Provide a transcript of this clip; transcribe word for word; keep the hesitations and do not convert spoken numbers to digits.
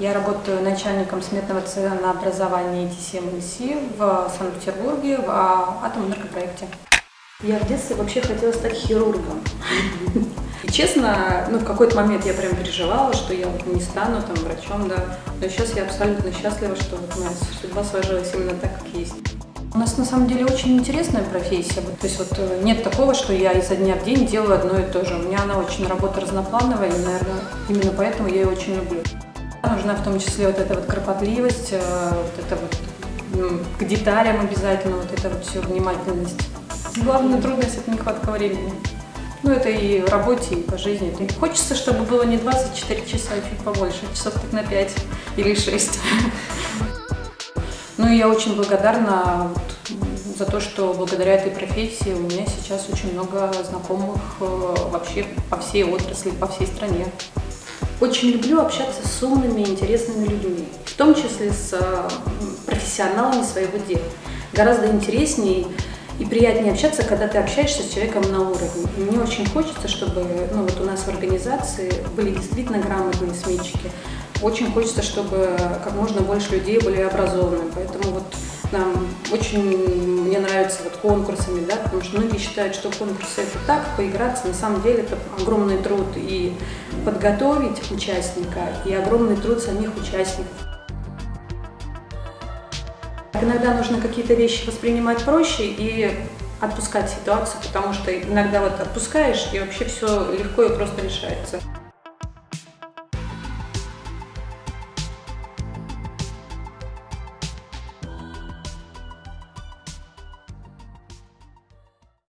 Я работаю начальником сметного ценообразования и ти си эм эл си в Санкт-Петербурге в Атомэнергопроекте. Я в детстве вообще хотела стать хирургом. И честно, ну, в какой-то момент я прям переживала, что я вот не стану там врачом, да. Но сейчас я абсолютно счастлива, что вот моя судьба сложилась именно так, как есть. У нас на самом деле очень интересная профессия. То есть вот нет такого, что я изо дня в день делаю одно и то же. У меня она очень работа разноплановая, и, наверное, именно поэтому я ее очень люблю. Нужна в том числе вот эта вот кропотливость, вот это вот к деталям обязательно, вот это вот все внимательность. Главная трудность – это нехватка времени. Ну, это и в работе, и по жизни. И хочется, чтобы было не двадцать четыре часа, а чуть побольше, часов так на пять или шесть. Ну, и я очень благодарна за то, что благодаря этой профессии у меня сейчас очень много знакомых вообще по всей отрасли, по всей стране. Очень люблю общаться с умными, интересными людьми, в том числе с профессионалами своего дела. Гораздо интереснее и приятнее общаться, когда ты общаешься с человеком на уровне. И мне очень хочется, чтобы ну, вот у нас в организации были действительно грамотные сметчики. Очень хочется, чтобы как можно больше людей были образованы. Поэтому вот нам очень мне нравятся вот конкурсами, да, потому что многие считают, что конкурсы это так, поиграться. На самом деле это огромный труд и подготовить участника, и огромный труд самих участников. Иногда нужно какие-то вещи воспринимать проще и отпускать ситуацию, потому что иногда вот отпускаешь, и вообще все легко и просто решается.